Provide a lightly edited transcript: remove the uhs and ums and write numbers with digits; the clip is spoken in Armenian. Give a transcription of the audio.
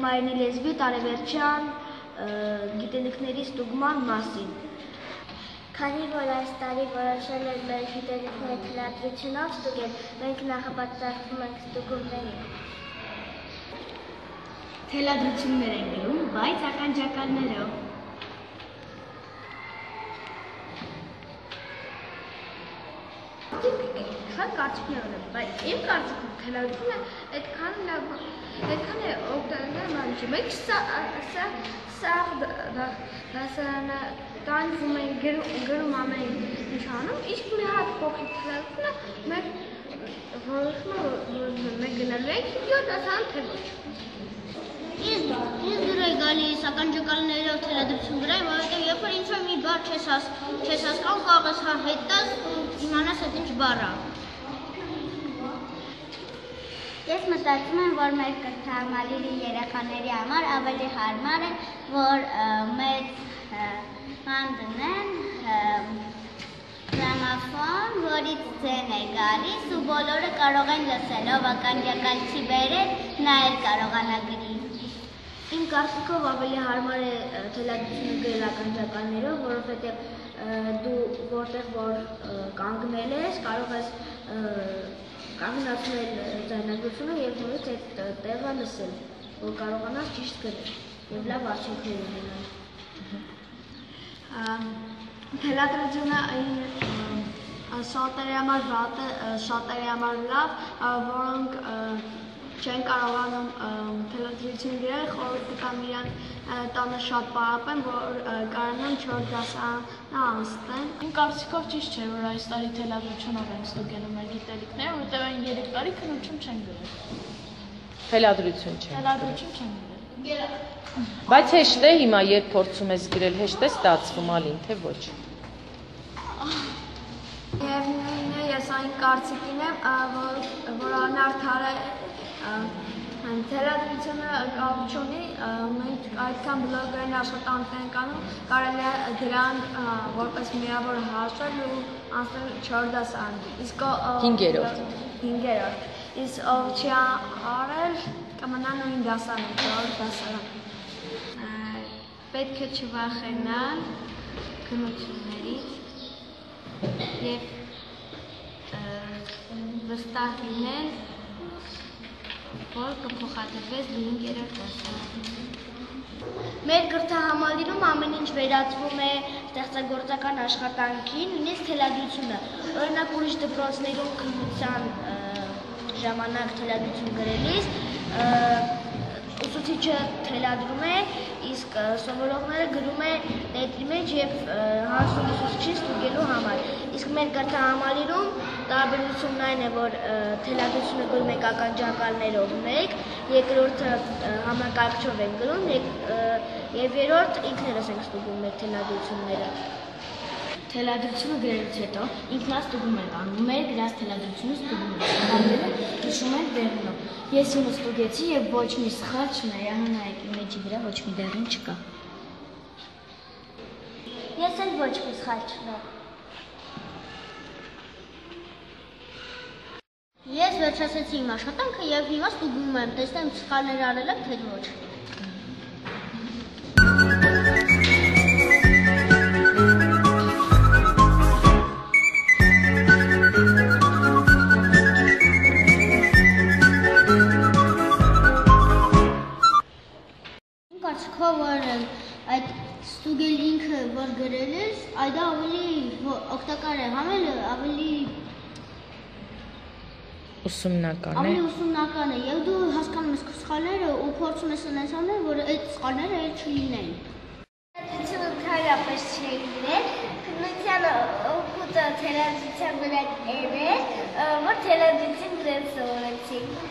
Համայնի լեզվի տարեվերջյան գիտելիքների ստուգման մասին։ Քանի որ այս տարի որոշել են մեր գիտելիքները թելադրությունով ստուգել, մենք նախապատրաստվում ենք ստուգումների։ Թելադրություններ են գրում, բայց ականջակալներով։ Շատ կարծիքներ ունեմ, բայց իմ կարծիքով թելադրությունը այդքան է օգտակար չի։ Մենք սա դասարանտանվում ենք գրում ամեն ինչ անում, իսկ մի հատ փոքրիկ թելադրությունը մեր որոշումը մենք գնալու ենք 7 դասարան թե ոչ։ Ինձ դուր է գալիս ականջակալներով թելադրություն գրել, որովհետև երբ որ ինչ-որ մի բառ չես հասկանում, կարող ես հետ տաս ու իմանաս այդ ինչ բառ է։ Ես մտածում եմ, որ մեր կրթահամալիրի երեխաների համար ավելի հարմար է, որ մեծ բան դնեն գրամաֆոն, որից ձեն է գալիս ու բոլորը կարող են լսելով ականջակալչի բերել, նա էլ կարողանա գրի։ Իմ կարծիքով ավելի հարմար է թելադրությունը գրել ականջակալներով, որովհետև դու որտեղ որ կանգնել ես, կարող ես կանգնացնել ձայնագրությունը եւ նորից այդ տեղը լսել, որ կարողանաս ճիշտ գրել եւ լավ արդյունքներ ունենալ։ Թելադրությունը շատերի համար վատ է, շատերի համար լավ, որոնք չեն կարողանում թելադրություն գրել, խորհուրդ կտամ իրան տանը շատ պարապեն, որ կարողանան 4 դասարան անցնեն։ Իմ կարծիքով ճիշտ չէ, որ այս տարի թելադրությունով են ստուգելու մեր գիտելիքները, որովհետև այն 3 տարի քննություն չեն գրել։ Թելադրություն չեն։ Թելադրություն չեն գրել։ Բայց հեշտ է հիմա, երբ փորձում ես գրել, հեշտ է ստացվում ալին, թե ոչ։ Եվ նույնն է, ես այն կարծիքին եմ, որ անարդար է թելադրությունը կապ չունի, մենք այդքան բլոգային աշխատանքներ ենք անում, կարելի է դրան որպես միավոր հաշվել ու անցնել 4 դասարան, իսկ 5-րդ, իսկ ով չի արել կմնա նույն դասարան, 4 դասարան։ Պետք է չվախենալ քննություններից և վստահ լինել, որ կփոխադրվես դու 5-րդ դասարան։ Մեր կրթահամալիրում ամեն ինչ վերածվում է ստեղծագործական աշխատանքի, նույնիսկ թելադրությունը։ Օրինակ ուրիշ դպրոցներում քննության ժամանակ թելադրություն գրելիս ուսուցիչը թելադրում է, իսկ սովորողները գրում է տետրի մեջ եւ հասնում ուսուցիչին ստուգելու համար։ Իսկ մեր կրթահամալիրում տարբերությունն այն է, որ թելադրությունը գրում ենք ականջակալներով մեկ, երկրորդը համակարգչով ենք գրում եւ երրորդ ինքներս ենք ստուգում մեր թելադրությունները։ Թելադրությունը գրելուց հետո ինքնաստուգում ենք անում, մեր գրած թելադրությունը ստուգում ենք, բանները հիշում ենք դեղնով։ Ես իմը ստուգեցի եւ ոչ մի սխալ չունեի, նայեք իմ էջի վրա ոչ մի դեղին չկա։ Ես էլ ոչ մի սխալ չունեմ։ Ես վերջացրեցի իմ աշխատանքը եւ հիմա ստուգում եմ, տեսնեմ սխալներ արել եմ, թե ոչ։ Որ այդ ստուգել ինքը որ գրել ես, այդ ավելի օգտակար է, համել ավելի ուսումնական է եւ դու հասկանում ես քո սխալները ու փորձում ես այնպես անել, որ այդ սխալները էլ չլինեն։ Թելադրությունը քարապես չի գրել, քննությանը օգուտը թելադրության վրա էր, որ թելադրություն գրել սովորեցի։